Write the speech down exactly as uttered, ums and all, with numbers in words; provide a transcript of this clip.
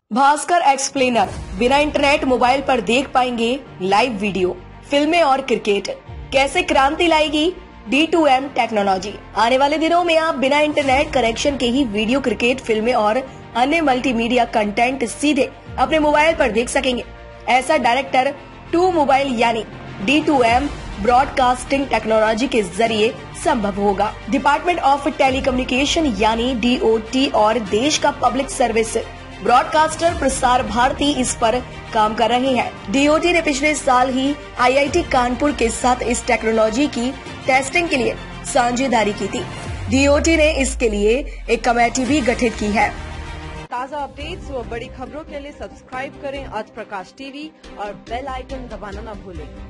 Bhaskar explainer, बिना internet mobile पर देख पाएंगे लाइव वीडियो, फिल्में और क्रिकेट। कैसे क्रांति लाएगी डी टू एम टेक्नोलॉजी। आने वाले दिनों में आप बिना इंटरनेट कनेक्शन के ही वीडियो, क्रिकेट, फिल्में और अन्य मल्टीमीडिया कंटेंट सीधे अपने मोबाइल पर देख सकेंगे। ऐसा डायरेक्टर टू मोबाइल यानी D to M broadcasting technology के जरिए संभव होगा। डिपार्टमेंट ऑफ टेलीकम्युनिकेशन यानी डी ओ टी और देश का public service broadcaster Prasar Bharati इस पर काम कर रहे हैं। डी ओ टी ने पिछले साल ही आई आई टी कानपुर के साथ इस टेक्नोलॉजी की टेस्टिंग के लिए साझेदारी की थी। डी ओ टी ने इसके लिए एक कमेटी भी गठित की है। ताज़ा अपडेट्स व बड़ी खबरों के लिए सब्सक्राइब करें आज प्रकाश टीवी और बेल आइकन दबाना न भूलें।